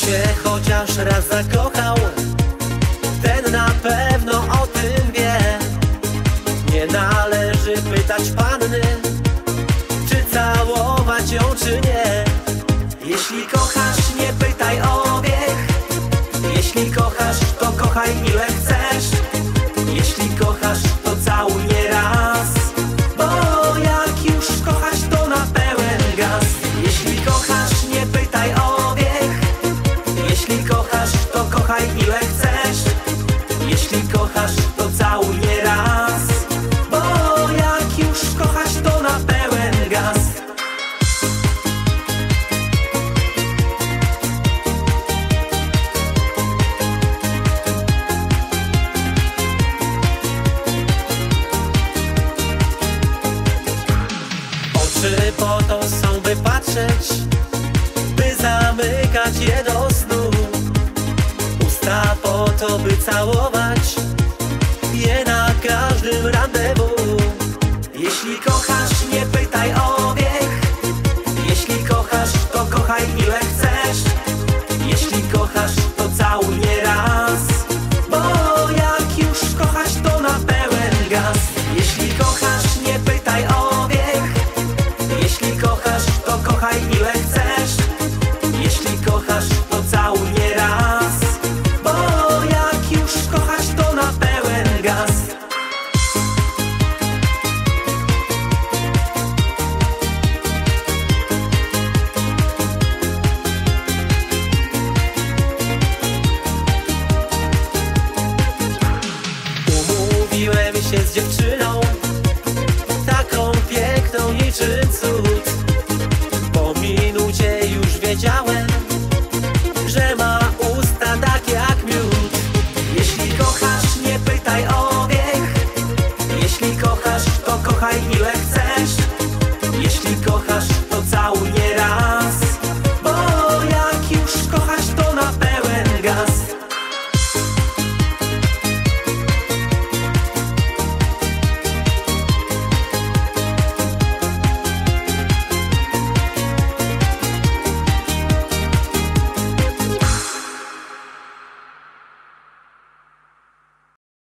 się chociaż raz zakochał, ten na pewno o tym wie. Nie należy pytać panny, czy całować ją, czy nie. Jeśli kochasz, nie pytaj o wiek. Jeśli kochasz, to kochaj ile chcesz. Jeśli kochasz, to całuj nie raz, bo jak już kochasz, to na pełen gaz. Jeśli kochasz, nie pytaj o wiek. Jeśli kochasz, to kochaj ile chcesz. Jeśli kochasz, to całuj nie raz, bo jak już kochasz, to na pełen gaz. Oczy po to są, by patrzeć, by zamykać je do snu. Usta po to, by całować je na każdym rendezvous. Jeśli kochasz, nie pytaj o wiek. Jeśli kochasz, to kochaj ile chcesz. Jeśli kochasz, to całuj nie raz, bo jak już kochasz, to na pełen gaz. Jeśli kochasz, nie pytaj o wiek. Jeśli kochasz, to kochaj ile chcesz. Jeśli kochasz, to całuj nie raz, bo jak już kochasz, to na pełen gaz. Umówiłem się z dziewczyną, taką piękną niczym cud. Po minucie już wiedziałem,